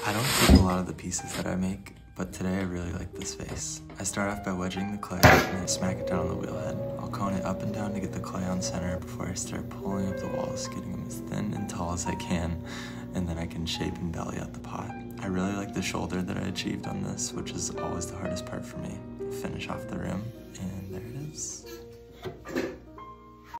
I don't keep a lot of the pieces that I make, but today I really like this vase. I start off by wedging the clay and then smack it down on the wheel head. I'll cone it up and down to get the clay on center before I start pulling up the walls, getting them as thin and tall as I can, and then I can shape and belly out the pot. I really like the shoulder that I achieved on this, which is always the hardest part for me. Finish off the rim, and there it is.